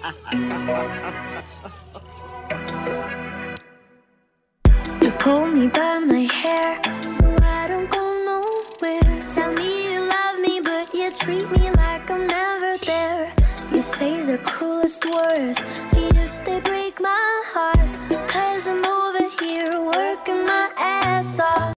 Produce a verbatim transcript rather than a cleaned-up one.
You pull me by my hair so I don't go nowhere. Tell me you love me, but you treat me like I'm never there. You say the cruelest words, yes, they break my heart. Cause I'm over here working my ass off.